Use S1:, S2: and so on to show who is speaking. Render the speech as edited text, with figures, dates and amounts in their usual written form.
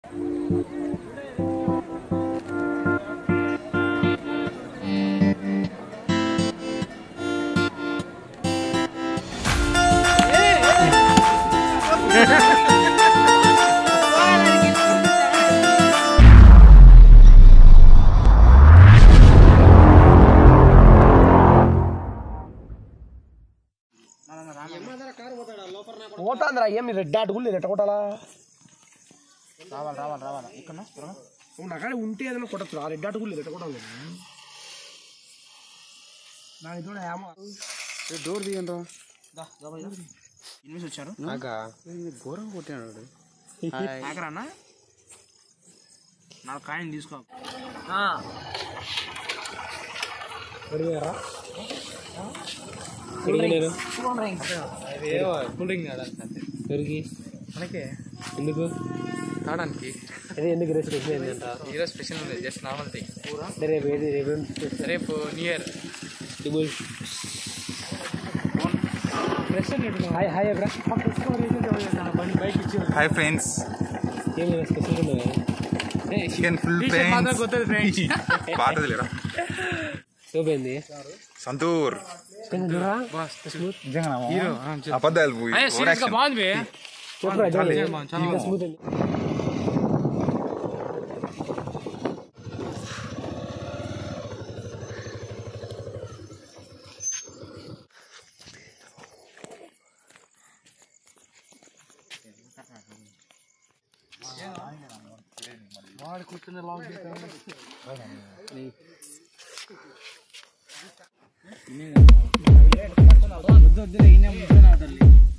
S1: పోతాందిరా ఏమి red dot కూడా లేదు ఎట్ట కొట్టాలా
S2: రావాలి ఇక్కడ
S1: నాకాడ ఉంటే ఏదైనా కొట్టచ్చు ఆ రెడ్ డాట్ కూడా లేదు ఎట్ట కొట్టాలి నాకు చూడ
S2: డోర్ తీయండి
S3: ఇన్వెస్ట్ వచ్చారు
S2: ఘోరంగా కొట్టాడు
S3: ఆకరానా నాకు కాయని తీసుకో
S2: మనకే
S1: ఎందుకు
S2: తాడానికి
S1: అదే ఎందుకు రేసు
S2: ఈరోజు స్పెషల్ ఉంది జస్ట్ నార్మల్ థింగ్
S1: రేపు ఏది
S2: రేపు new year
S1: hi hi bro
S4: hi friends
S1: ఏం స్పెషల్ ఉండదు
S4: చికెన్ ఫుల్ ఫ్రెండ్స్ పాతది లేరా
S1: చూపింది
S4: సంతూర్
S2: హీరో
S4: అబద్ధాలు
S3: బాగుంది
S1: స్మూత్
S2: వాడు కూర్చుని లాగ్ చేస్తాను